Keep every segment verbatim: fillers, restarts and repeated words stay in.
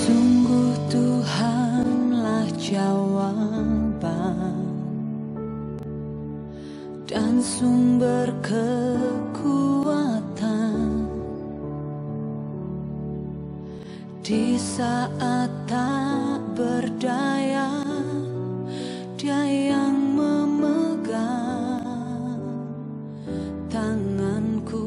Sungguh Tuhanlah jawaban dan sumber kekuatan di saat tak berdaya. Dia yang memegang tanganku.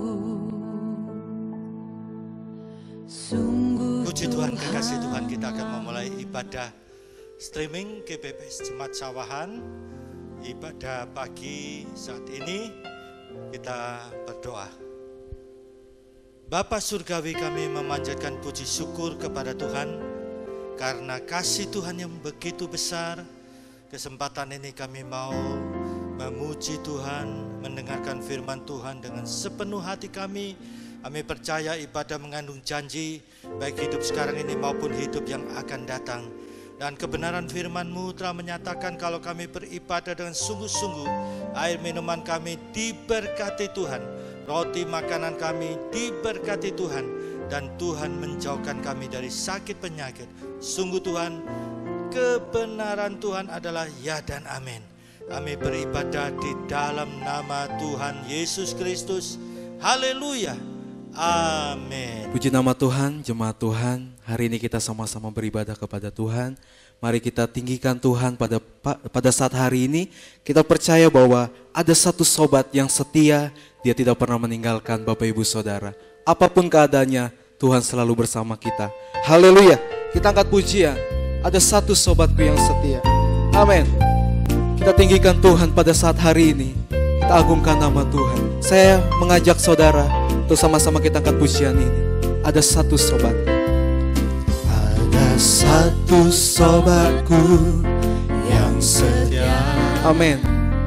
Sungguh Puji Tuhan, kekasih Tuhan, kita akan memulai ibadah streaming G B P S Jemaat Sawahan. Ibadah pagi saat ini kita berdoa. Bapa Surgawi, kami memanjatkan puji syukur kepada Tuhan karena kasih Tuhan yang begitu besar. Kesempatan ini kami mau memuji Tuhan, mendengarkan firman Tuhan dengan sepenuh hati kami. Kami percaya ibadah mengandung janji, baik hidup sekarang ini maupun hidup yang akan datang. Dan kebenaran firman-Mu telah menyatakan kalau kami beribadah dengan sungguh-sungguh, air minuman kami diberkati Tuhan, roti makanan kami diberkati Tuhan, dan Tuhan menjauhkan kami dari sakit penyakit. Sungguh Tuhan, kebenaran Tuhan adalah ya dan amin. Kami beribadah di dalam nama Tuhan Yesus Kristus. Haleluya. Amin. Puji nama Tuhan, jemaat Tuhan. Hari ini kita sama-sama beribadah kepada Tuhan. Mari kita tinggikan Tuhan pada pada saat hari ini. Kita percaya bahwa ada satu sobat yang setia. Dia tidak pernah meninggalkan Bapak Ibu Saudara. Apapun keadaannya, Tuhan selalu bersama kita. Haleluya. Kita angkat pujian. Ada satu sobatku yang setia. Amin. Kita tinggikan Tuhan pada saat hari ini. Kita agungkan nama Tuhan. Saya mengajak saudara untuk sama-sama kita angkat pujian ini. Ada satu sobat. Ada satu sobatku yang setia. Amin.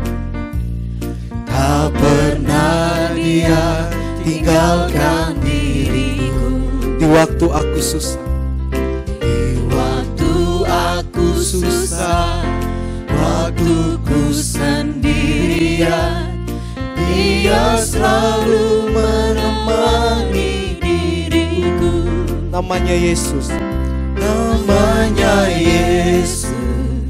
Tak pernah dia tinggalkan diriku Di waktu aku susah. Di waktu aku susah, waktu ku sendirian, Dia selalu menemani diriku. Namanya Yesus. Namanya Yesus,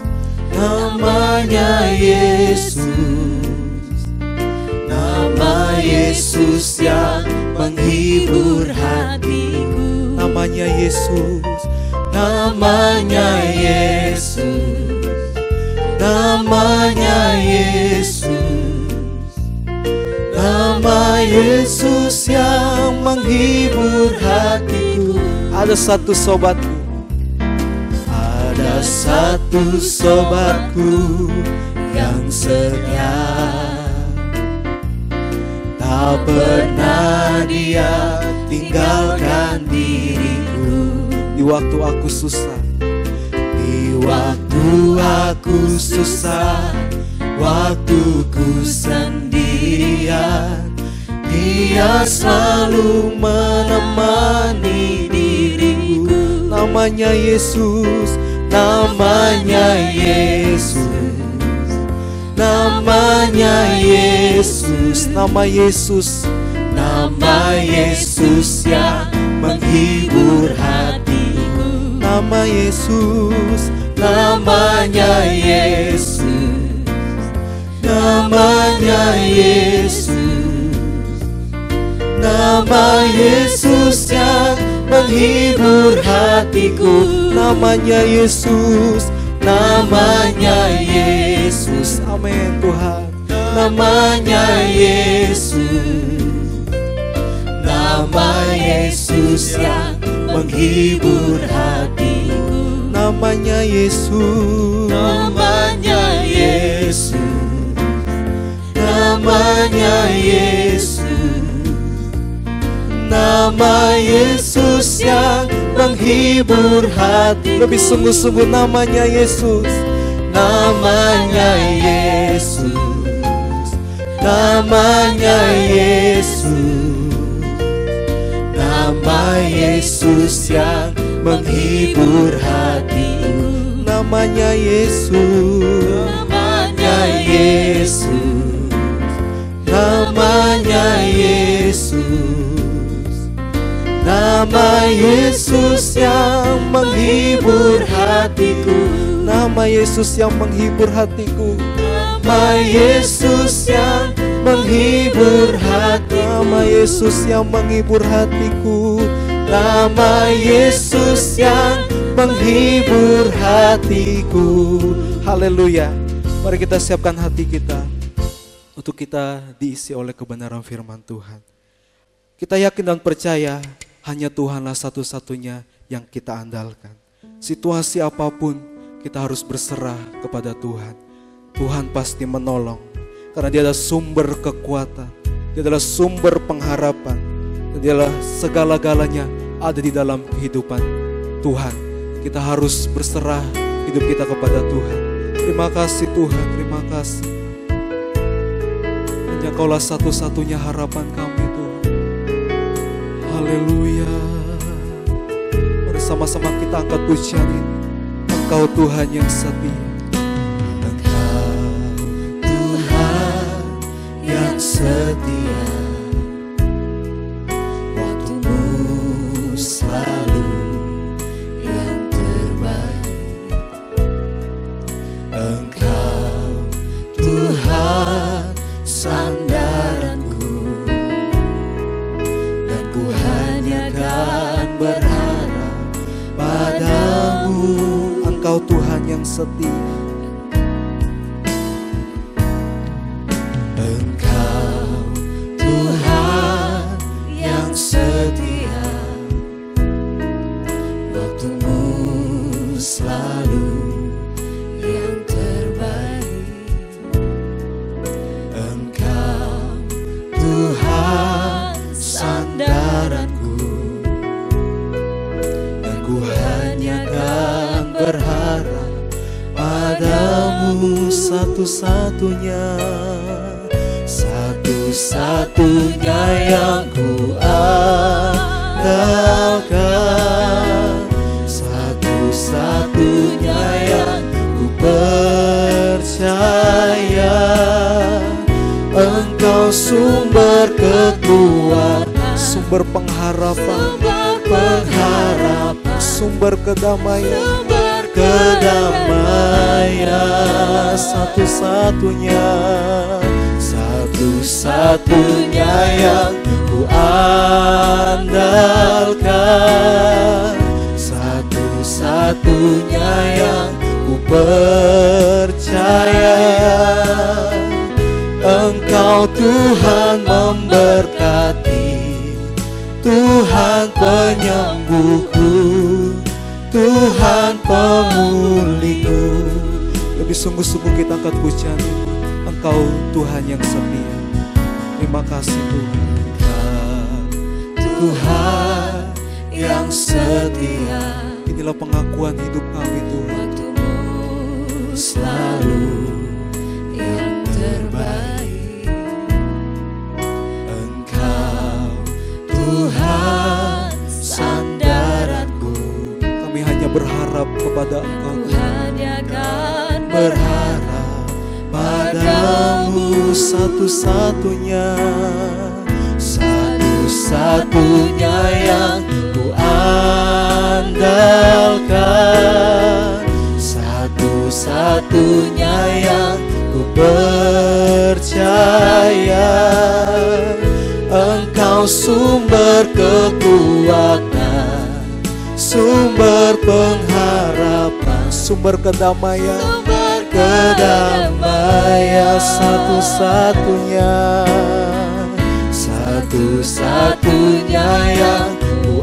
namanya Yesus, nama Yesus yang menghibur hatiku. Namanya Yesus. Namanya Yesus, namanya Yesus, nama Yesus yang menghibur hatiku. Ada satu sobatku. Ada satu sobatku yang setia. Tak pernah dia tinggalkan diriku. Di waktu aku susah. Di waktu aku susah, waktu ku sendirian, Dia selalu menemani diriku. Namanya Yesus. Namanya Yesus, namanya Yesus, Nama Yesus. nama Yesus yang menghibur hatiku. Nama Yesus. Namanya Yesus, namanya Yesus, nama Yesus yang menghibur hatiku. Namanya Yesus. Namanya Yesus, Amin Tuhan. namanya Yesus, nama Yesus yang menghibur hatiku. Namanya Yesus. Namanya Yesus, namanya Yesus, nama Yesus yang menghibur hatiku. Lebih sungguh-sungguh namanya Yesus. Namanya Yesus, namanya Yesus, nama Yesus yang menghibur hatiku. Namanya Yesus. Namanya Yesus, namanya Yesus, Nama Yesus yang menghibur hatiku, Nama Yesus yang menghibur hatiku, Nama Yesus yang menghibur hatiku, Nama Yesus yang menghibur hatiku, Nama Yesus yang menghibur hatiku. Haleluya. Mari kita siapkan hati kita untuk kita diisi oleh kebenaran firman Tuhan. Kita yakin dan percaya hanya Tuhanlah satu-satunya yang kita andalkan. Situasi apapun kita harus berserah kepada Tuhan. Tuhan pasti menolong karena Dia adalah sumber kekuatan, Dia adalah sumber pengharapan, dan Dia adalah segala-galanya ada di dalam kehidupan Tuhan. Kita harus berserah hidup kita kepada Tuhan. Terima kasih Tuhan, terima kasih. Hanya Kaulah satu-satunya harapan kami Tuhan. Haleluya. Mari sama-sama kita angkat pujian ini. Engkau Tuhan yang setia, Engkau Tuhan yang setia, waktumu selalu yang terbaik. Engkau Tuhan sandaranku, dan ku hanya akan berharap padamu. Engkau Tuhan yang setia, Engkau Tuhan yang setia, waktumu selalu yang terbaik. Engkau Tuhan sandaranku, dan ku hanya akan berharap padamu. Satu-satunya, satu-satunya yang ku andalkan, satu-satunya yang ku percaya. Engkau sumber kekuatan, sumber pengharapan, pengharapan, sumber kedamaian, kedamaian. Satu-satunya, satu-satunya yang ku andalkan, satu-satunya yang ku percaya. Engkau Tuhan memberkati, Tuhan penyembuhku, Tuhan pemulihku. lebih sungguh-sungguh kita angkat pujian ini. Engkau Tuhan yang setia. Terima kasih Tuhan. Tuhan yang setia, Inilah pengakuan hidup kami Tuhan. waktumu selalu yang terbaik. Engkau Tuhan sandaranku, Kami hanya berharap kepada Engkau. hanya akan berharap padamu. Satu-satunya, satu-satunya yang ku andalkan, satu-satunya yang ku percaya. Engkau sumber kekuatan, sumber pengharapan, Sumber kedamaian, sumber kedamaian. Satu-satunya, satu-satunya yang ku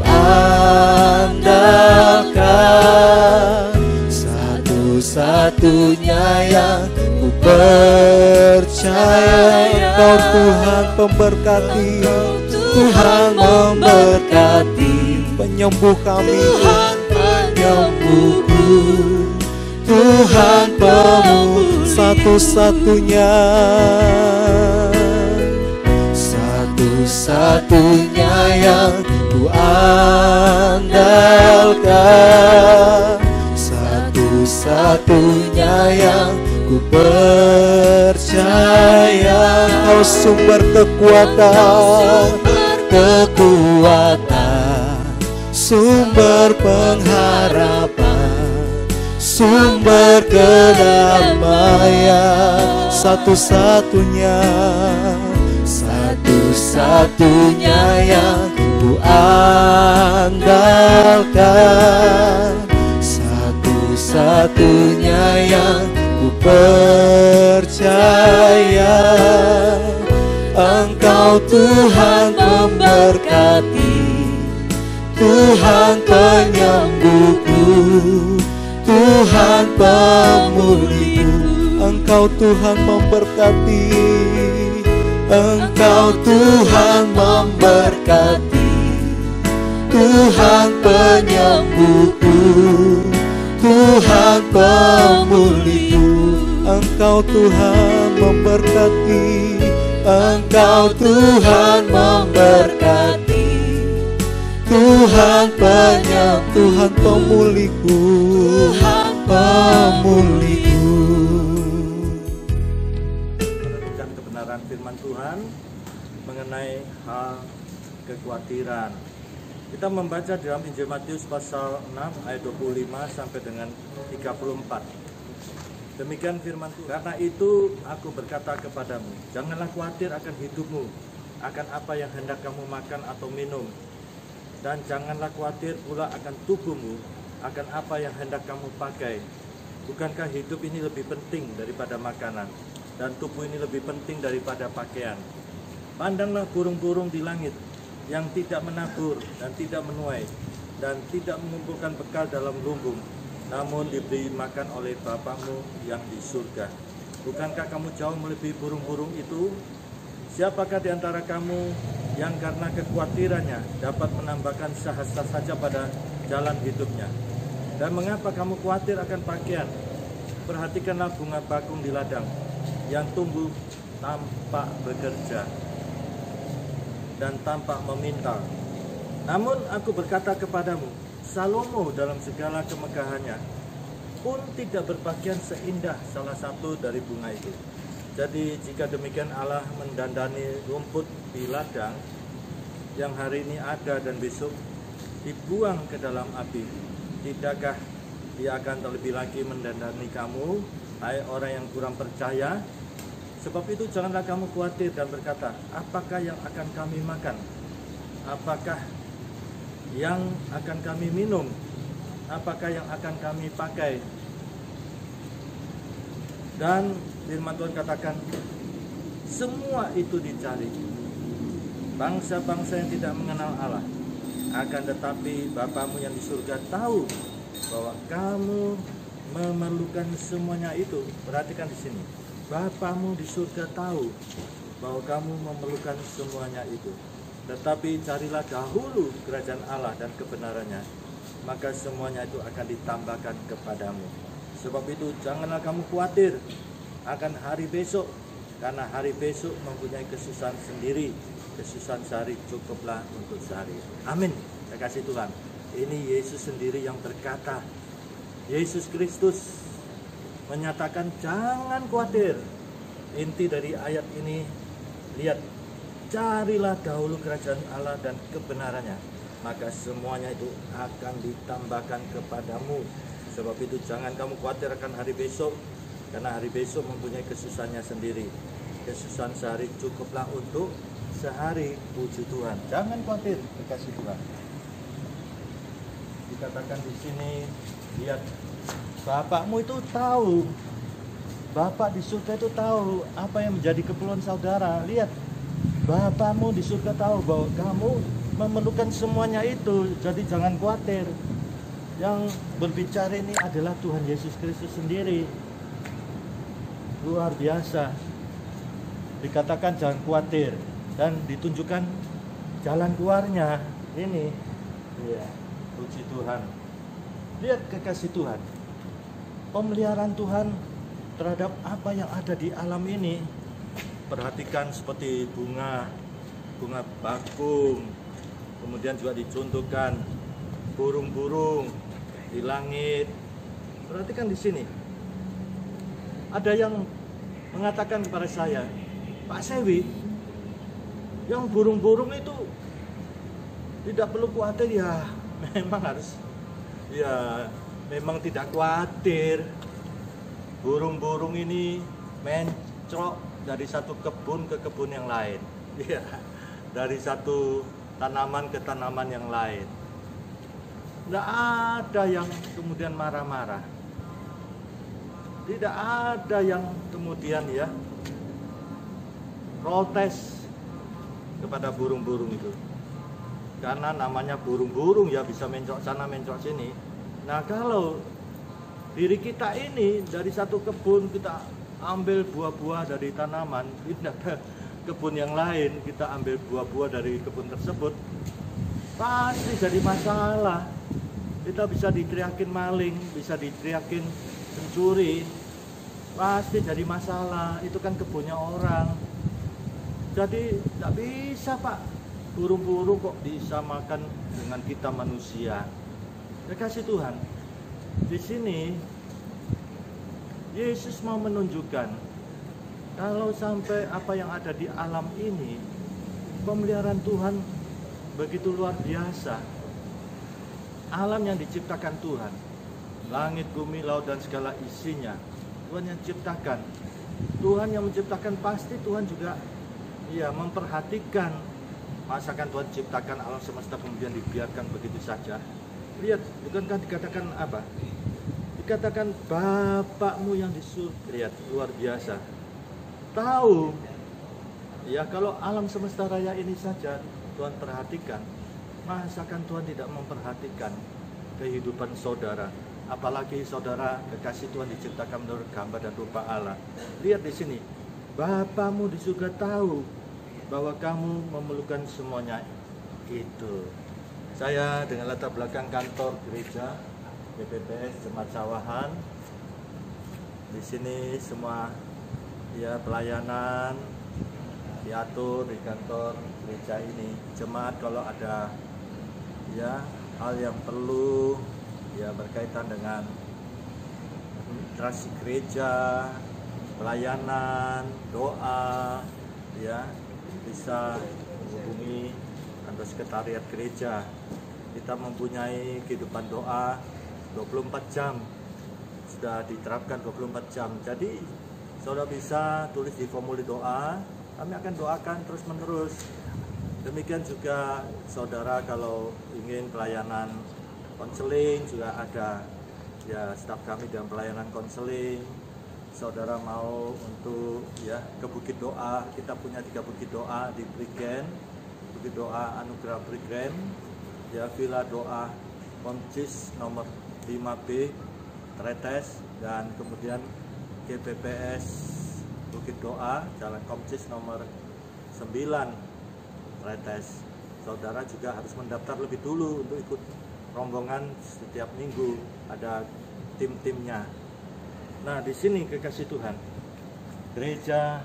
andalkan, satu-satunya yang ku percaya. Engkau Tuhan pemberkati, Tuhan memberkati, penyembuh kami. Tuhan penyembuhku, Tuhan pemulih. Satu-satunya, satu-satunya yang ku andalkan, satu-satunya yang ku percaya. Engkau sumber kekuatan, kekuatan, sumber pengharapan, sumber kedamaian, satu-satunya, satu-satunya yang ku andalkan, satu-satunya yang ku percaya. Engkau Tuhan memberkati, Tuhan penyembuhku, Tuhan pemulihku. Engkau Tuhan memberkati, Engkau Tuhan memberkati, Tuhan penyembuhku, Tuhan pemulihku. Engkau Tuhan memberkati, Engkau Tuhan memberkati, Tuhan penyembuh, Tuhan pemulihku, Tuhan pemulihku. Merenungkan kebenaran firman Tuhan mengenai hal kekhawatiran. Kita membaca dalam Injil Matius pasal enam ayat dua puluh lima sampai dengan tiga puluh empat. Demikian firman Tuhan. Karena itu aku berkata kepadamu, janganlah khawatir akan hidupmu, akan apa yang hendak kamu makan atau minum. Dan janganlah khawatir pula akan tubuhmu, akan apa yang hendak kamu pakai. Bukankah hidup ini lebih penting daripada makanan, dan tubuh ini lebih penting daripada pakaian? Pandanglah burung-burung di langit, yang tidak menabur dan tidak menuai, dan tidak mengumpulkan bekal dalam lumbung, namun diberi makan oleh Bapamu yang di surga. Bukankah kamu jauh melebihi burung-burung itu? Siapakah di antara kamu yang karena kekhawatirannya dapat menambahkan sehasta saja pada jalan hidupnya? Dan mengapa kamu khawatir akan pakaian? Perhatikanlah bunga bakung di ladang, yang tumbuh tanpa bekerja dan tanpa memintal. Namun aku berkata kepadamu, Salomo dalam segala kemegahannya pun tidak berpakaian seindah salah satu dari bunga itu. Jadi jika demikian Allah mendandani rumput di ladang yang hari ini ada dan besok dibuang ke dalam api, tidakkah Dia akan terlebih lagi mendandani kamu, hai orang yang kurang percaya? Sebab itu janganlah kamu khawatir dan berkata, apakah yang akan kami makan? Apakah yang akan kami minum? Apakah yang akan kami pakai? Dan firman Tuhan katakan, semua itu dicari bangsa-bangsa yang tidak mengenal Allah. Akan tetapi Bapamu yang di surga tahu bahwa kamu memerlukan semuanya itu. Perhatikan di sini, Bapamu di surga tahu bahwa kamu memerlukan semuanya itu. Tetapi carilah dahulu kerajaan Allah dan kebenarannya, maka semuanya itu akan ditambahkan kepadamu. Sebab itu janganlah kamu khawatir akan hari besok, karena hari besok mempunyai kesusahan sendiri. Kesusahan sehari cukuplah untuk sehari. Amin. Terima kasih Tuhan. Ini Yesus sendiri yang berkata. Yesus Kristus menyatakan jangan khawatir. Inti dari ayat ini, lihat, carilah dahulu kerajaan Allah dan kebenarannya, maka semuanya itu akan ditambahkan kepadamu. Sebab itu jangan kamu khawatir akan hari besok, karena hari besok mempunyai kesusahannya sendiri. Kesusahan sehari cukuplah untuk sehari. Puji Tuhan. Jangan khawatir, dikasih Tuhan. Dikatakan di sini, lihat, Bapakmu itu tahu, Bapak di surga itu tahu apa yang menjadi keperluan saudara. Lihat, Bapakmu di surga tahu bahwa kamu memerlukan semuanya itu. Jadi jangan khawatir. Yang berbicara ini adalah Tuhan Yesus Kristus sendiri. Luar biasa. Dikatakan jangan khawatir dan ditunjukkan jalan keluarnya. Ini, ya, puji Tuhan. Lihat kekasih Tuhan, pemeliharaan Tuhan terhadap apa yang ada di alam ini. Perhatikan seperti bunga, bunga bakung, kemudian juga dicontohkan burung-burung di langit. Perhatikan di sini. Ada yang mengatakan kepada saya, Pak Sewi, yang burung-burung itu tidak perlu khawatir ya, memang harus, ya memang tidak khawatir. Burung-burung ini mencrok dari satu kebun ke kebun yang lain, ya, dari satu tanaman ke tanaman yang lain. Tidak ada yang kemudian marah-marah, tidak ada yang kemudian ya protes kepada burung-burung itu, karena namanya burung-burung ya bisa mencok sana mencok sini. Nah kalau diri kita ini dari satu kebun kita ambil buah-buah dari tanaman, pindah ke kebun yang lain kita ambil buah-buah dari kebun tersebut, pasti jadi masalah. Kita bisa diteriakin maling, bisa diteriakin pencuri, pasti jadi masalah. Itu kan kebunnya orang. Jadi tidak bisa Pak, burung-burung kok disamakan dengan kita manusia. Ya kasih Tuhan. Di sini Yesus mau menunjukkan kalau sampai apa yang ada di alam ini, pemeliharaan Tuhan begitu luar biasa. Alam yang diciptakan Tuhan, langit, bumi, laut dan segala isinya, Tuhan yang ciptakan. Tuhan yang menciptakan, pasti Tuhan juga ya memperhatikan. Masakan Tuhan ciptakan alam semesta kemudian dibiarkan begitu saja? Lihat, bukankah dikatakan apa? Dikatakan Bapakmu yang di surga. Lihat, luar biasa. Tahu ya kalau alam semesta raya ini saja Tuhan perhatikan, masakan Tuhan tidak memperhatikan kehidupan saudara? Apalagi saudara kekasih Tuhan diciptakan menurut gambar dan rupa Allah. Lihat di sini, Bapamu di surga tahu bahwa kamu memerlukan semuanya itu. Saya dengan latar belakang kantor gereja G P P S Jemaat Sawahan. Di sini semua ya pelayanan diatur di kantor gereja ini. Jemaat kalau ada ya hal yang perlu ya berkaitan dengan administrasi gereja, pelayanan, doa, ya bisa menghubungi kantor sekretariat gereja. Kita mempunyai kehidupan doa dua puluh empat jam, sudah diterapkan dua puluh empat jam. Jadi saudara bisa tulis di formulir doa, kami akan doakan terus menerus. Demikian juga saudara kalau ingin pelayanan konseling juga ada ya staf kami dalam pelayanan konseling. Saudara mau untuk ya ke Bukit Doa, kita punya tiga Bukit Doa di Prigen, Bukit Doa Anugerah Prigen, ya Villa Doa Komcis nomor lima B Tretes, dan kemudian G P P S Bukit Doa Jalan Komcis nomor sembilan Tretes. Saudara juga harus mendaftar lebih dulu untuk ikut rombongan setiap minggu, ada tim-timnya. Nah, di sini kekasih Tuhan, gereja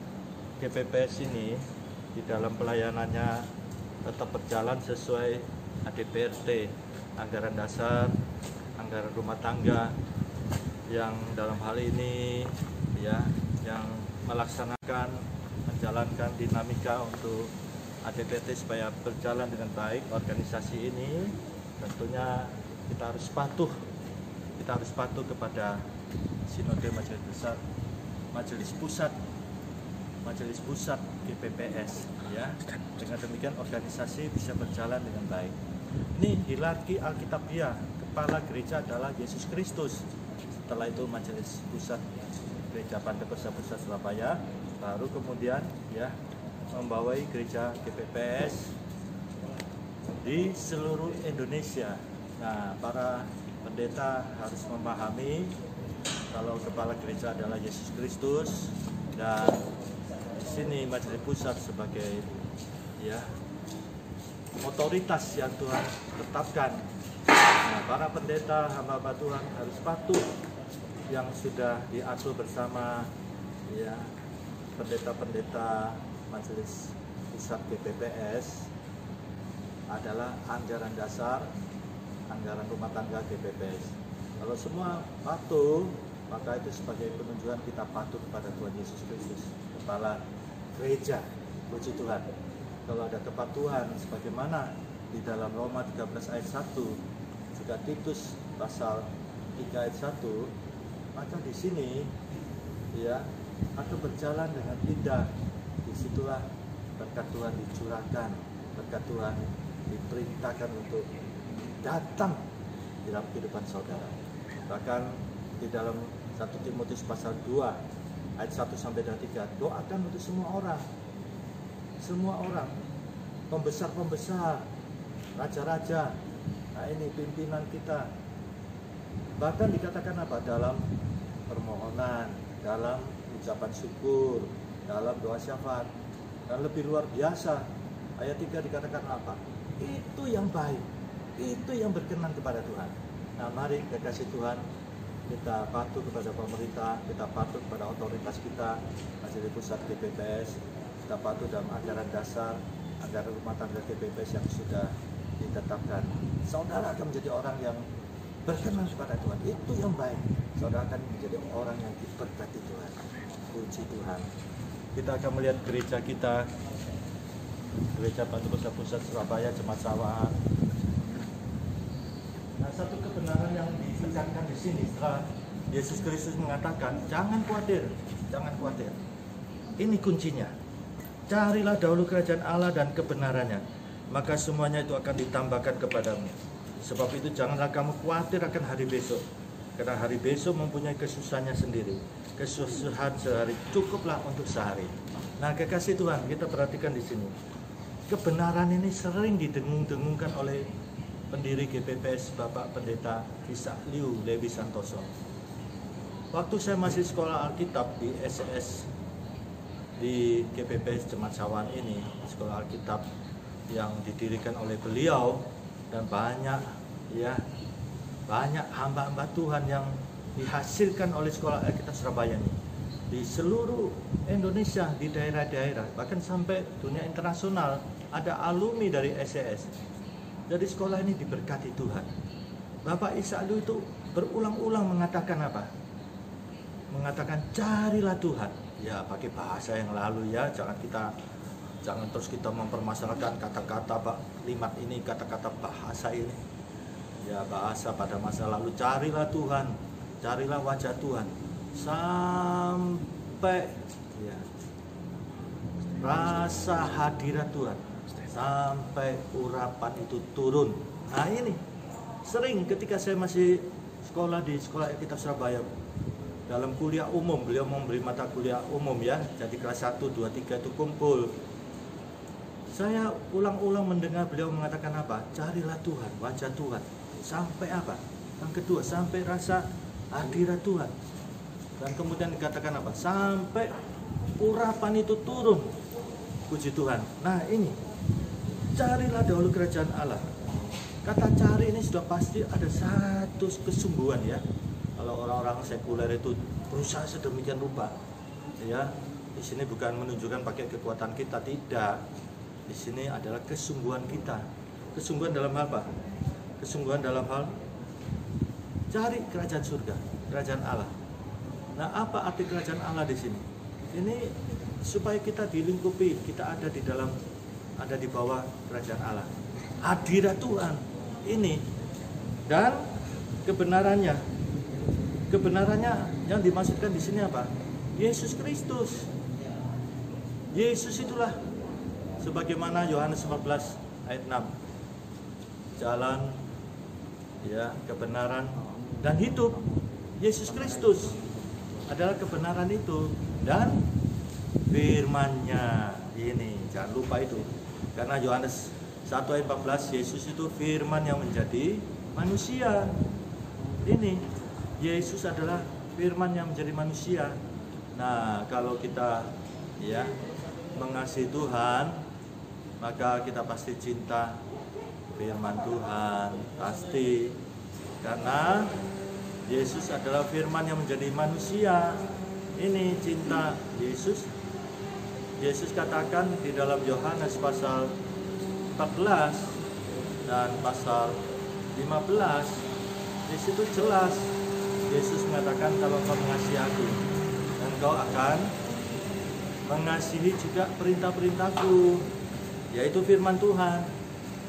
G P P S ini di dalam pelayanannya tetap berjalan sesuai A D P R T, anggaran dasar, anggaran rumah tangga, yang dalam hal ini ya yang melaksanakan, menjalankan dinamika untuk A D P R T supaya berjalan dengan baik organisasi ini. Tentunya kita harus patuh, kita harus patuh kepada Sinode Majelis Besar, Majelis Pusat, Majelis Pusat G P P S, ya. Dengan demikian organisasi bisa berjalan dengan baik. Ini hierarki Alkitabiah, kepala gereja adalah Yesus Kristus. Setelah itu Majelis Pusat Gereja Pantekosta Pusat Surabaya, baru kemudian ya membawai gereja G P P S di seluruh Indonesia. Nah, para pendeta harus memahami kalau kepala gereja adalah Yesus Kristus, dan di sini Majelis Pusat sebagai ya otoritas yang Tuhan tetapkan. Nah, para pendeta hamba-hamba Tuhan harus patuh yang sudah diatur bersama ya pendeta-pendeta Majelis Pusat G P P S adalah anggaran dasar, anggaran rumah tangga G P P S. Kalau semua patuh, maka itu sebagai penunjukan kita patuh kepada Tuhan Yesus Kristus, kepala gereja. Puji Tuhan. Kalau ada kepatuhan sebagaimana di dalam Roma tiga belas ayat satu, juga Titus pasal tiga ayat satu, maka di sini ya akan berjalan dengan indah. Disitulah berkat Tuhan dicurahkan, berkat Tuhan diperintahkan untuk datang di dalam kehidupan saudara. Bahkan di dalam satu Timotius pasal dua ayat satu sampai dengan tiga, doakan untuk semua orang, semua orang, pembesar-pembesar, raja-raja, nah ini pimpinan kita. Bahkan dikatakan apa? Dalam permohonan, dalam ucapan syukur, dalam doa syafaat. Dan lebih luar biasa, ayat tiga dikatakan apa? Itu yang baik, itu yang berkenan kepada Tuhan. Nah mari kekasih Tuhan, kita patuh kepada pemerintah, kita patuh kepada otoritas kita, Majelis Pusat G P P S, kita patuh dalam anggaran dasar, anggaran rumah tangga G P P S yang sudah ditetapkan. Saudara akan menjadi orang yang berkenan kepada Tuhan, itu yang baik. Saudara akan menjadi orang yang diberkati Tuhan. Puji Tuhan. Kita akan melihat gereja kita, Gereja Batu Besar Pusat Surabaya, Jemaat Sawahan. Nah, satu kebenaran yang ditekankan di sini setelah Yesus Kristus mengatakan, jangan khawatir, jangan khawatir. Ini kuncinya. Carilah dahulu kerajaan Allah dan kebenarannya, maka semuanya itu akan ditambahkan kepadamu. Sebab itu janganlah kamu khawatir akan hari besok, karena hari besok mempunyai kesusahannya sendiri. Kesusahan sehari cukuplah untuk sehari. Nah, kekasih Tuhan, kita perhatikan di sini. Kebenaran ini sering didengung-dengungkan oleh pendiri G P P S Bapak Pendeta Ishak Liu Levi Santoso. Waktu saya masih sekolah Alkitab di S S di G P P S Jemaat Sawahan ini, sekolah Alkitab yang didirikan oleh beliau, dan banyak ya banyak hamba-hamba Tuhan yang dihasilkan oleh sekolah Alkitab Surabaya ini di seluruh Indonesia, di daerah-daerah, bahkan sampai dunia internasional ada alumni dari S S. Jadi sekolah ini diberkati Tuhan. Bapak Ishak Liu itu berulang-ulang mengatakan apa? Mengatakan carilah Tuhan. Ya pakai bahasa yang lalu ya, jangan kita jangan terus kita mempermasalahkan kata-kata Pak kalimat ini, kata-kata bahasa ini. Ya bahasa pada masa lalu, carilah Tuhan, carilah wajah Tuhan sampai ya, rasa hadirat Tuhan, sampai urapan itu turun. Nah ini sering ketika saya masih sekolah di sekolah Alkitab Surabaya, dalam kuliah umum, beliau memberi mata kuliah umum ya, jadi kelas satu, dua, tiga itu kumpul. Saya ulang-ulang mendengar beliau mengatakan apa? Carilah Tuhan, wajah Tuhan. Sampai apa? Yang kedua, sampai rasa hadirat Tuhan. Dan kemudian dikatakan apa? Sampai urapan itu turun. Puji Tuhan. Nah ini, carilah dahulu kerajaan Allah. Kata cari ini sudah pasti ada satu kesungguhan ya. Kalau orang-orang sekuler itu berusaha sedemikian rupa, ya, di sini bukan menunjukkan pakai kekuatan kita, tidak. Di sini adalah kesungguhan kita. Kesungguhan dalam hal apa? Kesungguhan dalam hal cari kerajaan surga, kerajaan Allah. Nah, apa arti kerajaan Allah di sini? Ini supaya kita dilingkupi, kita ada di dalam, ada di bawah kerajaan Allah. Hadirat Tuhan ini dan kebenarannya. Kebenarannya yang dimaksudkan di sini apa? Yesus Kristus. Yesus itulah sebagaimana Yohanes empat belas ayat enam. Jalan ya, kebenaran dan hidup. Yesus Kristus adalah kebenaran itu dan firman-Nya. Ini jangan lupa itu. Karena Yohanes satu ayat empat belas, Yesus itu firman yang menjadi manusia. Ini Yesus adalah firman yang menjadi manusia. Nah, kalau kita ya mengasihi Tuhan, maka kita pasti cinta firman Tuhan, pasti. Karena Yesus adalah firman yang menjadi manusia. Ini cinta Yesus. Yesus katakan di dalam Yohanes pasal empat belas dan pasal lima belas, di situ jelas Yesus mengatakan, kalau kau mengasihi aku, dan kau akan mengasihi juga perintah-perintahku, yaitu firman Tuhan.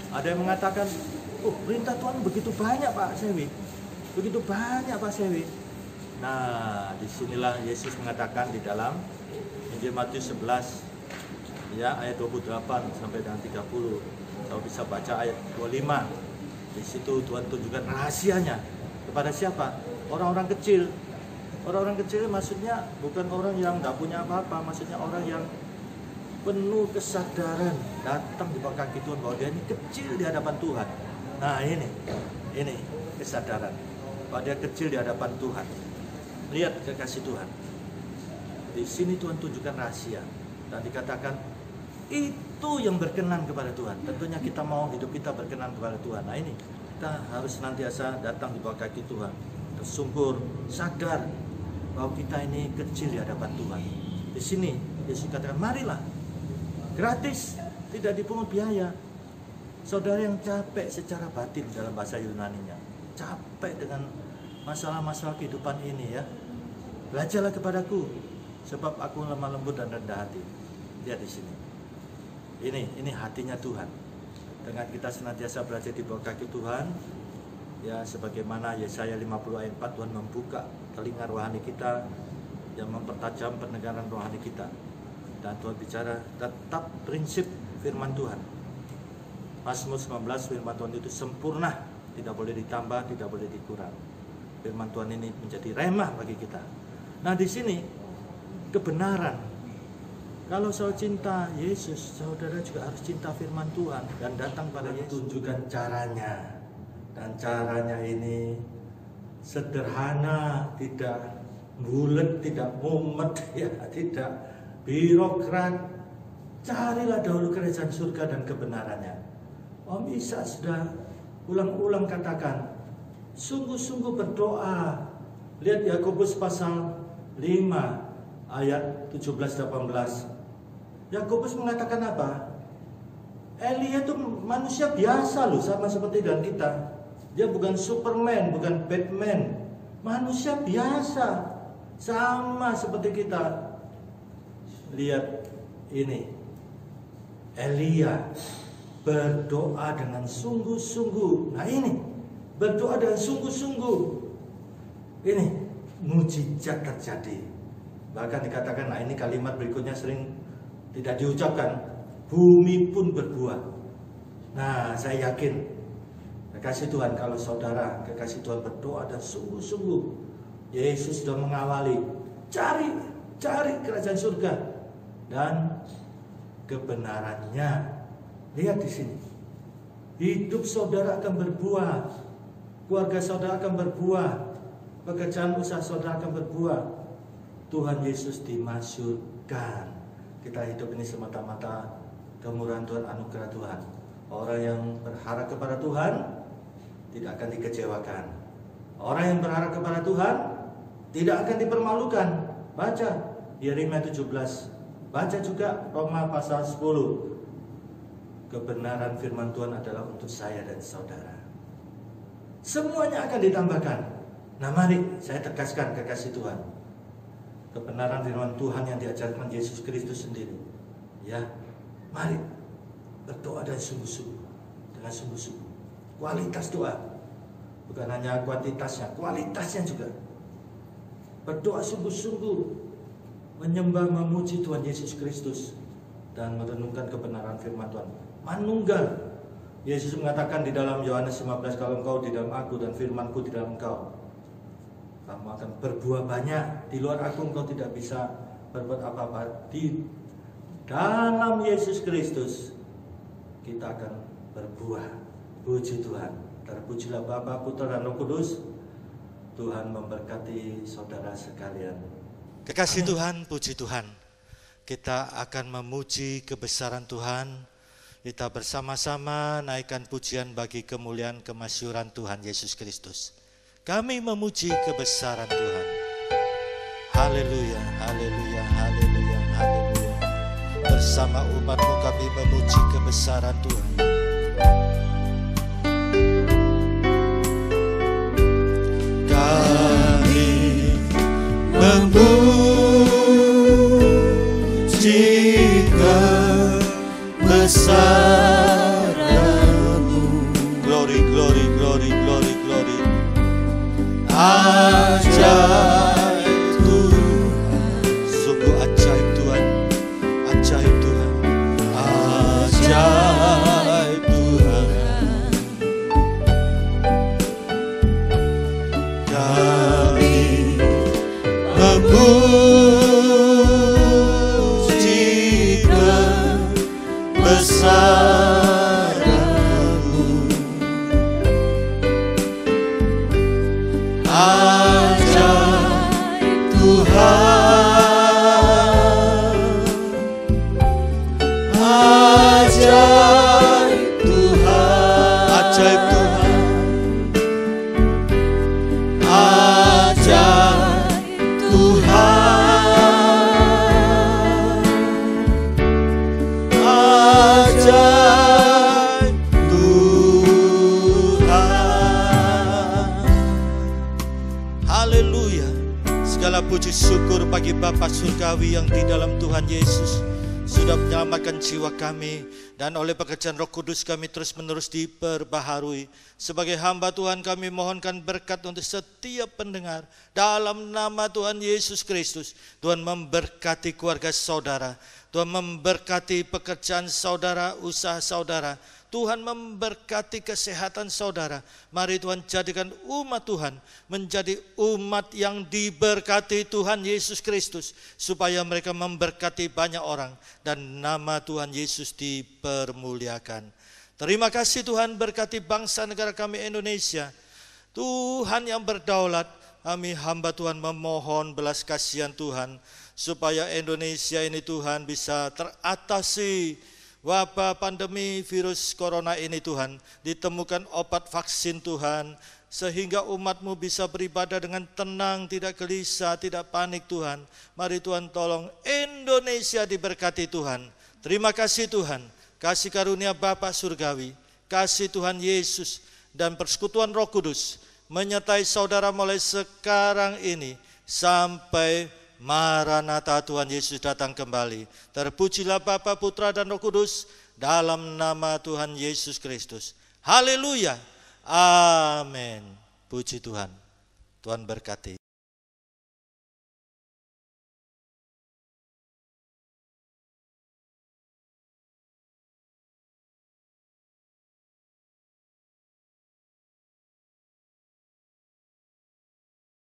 Ada yang mengatakan, oh perintah Tuhan begitu banyak Pak Sewi, begitu banyak Pak Sewi. Nah, disinilah Yesus mengatakan di dalam Injil Matius sebelas, ya ayat dua puluh delapan sampai dengan tiga puluh. Kalau bisa baca ayat dua puluh lima. Di situ Tuhan tunjukkan rahasianya kepada siapa? Orang-orang kecil. Orang-orang kecil maksudnya bukan orang yang tidak punya apa-apa, maksudnya orang yang penuh kesadaran datang di bawah kaki Tuhan bahwa dia ini kecil di hadapan Tuhan. Nah ini, ini kesadaran bahwa dia kecil di hadapan Tuhan. Lihat kekasih Tuhan. Di sini Tuhan tunjukkan rahasia dan dikatakan itu yang berkenan kepada Tuhan. Tentunya kita mau hidup kita berkenan kepada Tuhan. Nah ini kita harus senantiasa datang di bawah kaki Tuhan, tersungkur, sadar bahwa kita ini kecil di hadapan Tuhan. Di sini Yesus katakan, marilah, gratis, tidak dipungut biaya. Saudara yang capek secara batin dalam bahasa Yunaninya, capek dengan masalah-masalah kehidupan ini ya, belajarlah kepadaku, sebab aku lemah lembut dan rendah hati. Lihat di sini. Ini, ini hatinya Tuhan. Dengan kita senantiasa belajar di bawah kaki Tuhan, ya sebagaimana Yesaya lima puluh ayat empat, Tuhan membuka telinga rohani kita, yang mempertajam pendengaran rohani kita. Dan Tuhan bicara tetap prinsip firman Tuhan. Mazmur sembilan belas firman Tuhan itu sempurna, tidak boleh ditambah, tidak boleh dikurang. Firman Tuhan ini menjadi remah bagi kita. Nah di sini kebenaran. Kalau saudara cinta Yesus, saudara juga harus cinta firman Tuhan dan datang pada Yesus. Tunjukkan caranya. Dan caranya ini sederhana, tidak bulat, tidak mumet, ya, tidak birokrat. Carilah dahulu kerajaan surga dan kebenarannya. Om Isa sudah ulang-ulang katakan, sungguh-sungguh berdoa. Lihat Yakobus pasal lima ayat tujuh belas delapan belas. Yakobus mengatakan apa? Elia itu manusia biasa loh, sama seperti dengan kita. Dia bukan Superman, bukan Batman. Manusia biasa, sama seperti kita. Lihat ini, Elia berdoa dengan sungguh-sungguh. Nah ini, berdoa dengan sungguh-sungguh. Ini, mujizat terjadi. Bahkan dikatakan, nah ini kalimat berikutnya sering tidak diucapkan, bumi pun berbuah. Nah saya yakin, kekasih Tuhan, kalau saudara kekasih Tuhan berdoa dan sungguh-sungguh, Yesus sudah mengawali, cari, cari kerajaan surga dan kebenarannya. Lihat di sini, hidup saudara akan berbuah, keluarga saudara akan berbuah, pekerjaan usaha saudara akan berbuah. Tuhan Yesus dimasyurkan. Kita hidup ini semata-mata kemurahan Tuhan, anugerah Tuhan. Orang yang berharap kepada Tuhan tidak akan dikecewakan. Orang yang berharap kepada Tuhan tidak akan dipermalukan. Baca Yeremia tujuh belas. Baca juga Roma pasal sepuluh. Kebenaran firman Tuhan adalah untuk saya dan saudara. Semuanya akan ditambahkan. Nah mari saya tegaskan kekasih Tuhan, kebenaran firman Tuhan yang diajarkan Yesus Kristus sendiri. Ya, mari berdoa dengan sungguh-sungguh, dengan sungguh-sungguh. Kualitas doa, bukan hanya kuantitasnya, kualitasnya juga. Berdoa sungguh-sungguh, menyembah, memuji Tuhan Yesus Kristus, dan merenungkan kebenaran firman Tuhan. Manunggal. Yesus mengatakan di dalam Yohanes lima belas, kalau engkau di dalam aku dan firmanku di dalam engkau, kamu akan berbuah banyak. Di luar aku engkau tidak bisa berbuat apa-apa. Di dalam Yesus Kristus kita akan berbuah. Puji Tuhan. Terpujilah Bapa, Putra dan Roh Kudus. Tuhan memberkati saudara sekalian. Kekasih Tuhan, puji Tuhan. Kita akan memuji kebesaran Tuhan. Kita bersama-sama naikkan pujian bagi kemuliaan kemasyuran Tuhan Yesus Kristus. Kami memuji kebesaran Tuhan. Haleluya, haleluya, haleluya, haleluya. Bersama umat-Mu kami memuji kebesaran Tuhan. Kami memuji kebesaran Ajaib Tuhan, sungguh ajaib Tuhan, ajaib Tuhan, ajaib Tuhan. Kami memuji kebesaran-Mu. Ajaib Tuhan, ajaib Tuhan, ajaib Tuhan, ajaib Tuhan, ajaib Tuhan. Haleluya. Segala puji syukur bagi Bapa Surgawi yang di dalam Tuhan Yesus sudah menyelamatkan jiwa kami, dan oleh pekerjaan Roh Kudus kami terus menerus diperbaharui. Sebagai hamba Tuhan kami mohonkan berkat untuk setiap pendengar dalam nama Tuhan Yesus Kristus. Tuhan memberkati keluarga saudara, Tuhan memberkati pekerjaan saudara, usaha saudara, Tuhan memberkati kesehatan saudara. Mari Tuhan jadikan umat Tuhan menjadi umat yang diberkati Tuhan Yesus Kristus, supaya mereka memberkati banyak orang dan nama Tuhan Yesus dipermuliakan. Terima kasih Tuhan, berkati bangsa negara kami Indonesia. Tuhan yang berdaulat, kami hamba Tuhan memohon belas kasihan Tuhan, supaya Indonesia ini Tuhan bisa teratasi wabah pandemi virus corona ini Tuhan. Ditemukan obat vaksin Tuhan, sehingga umat-Mu bisa beribadah dengan tenang, tidak gelisah, tidak panik Tuhan. Mari Tuhan tolong Indonesia diberkati Tuhan. Terima kasih Tuhan, kasih karunia Bapa Surgawi, kasih Tuhan Yesus, dan persekutuan Roh Kudus menyertai saudara mulai sekarang ini sampai Maranatha Tuhan Yesus datang kembali. Terpujilah Bapa, Putra, dan Roh Kudus dalam nama Tuhan Yesus Kristus. Haleluya. Amin. Puji Tuhan. Tuhan berkati.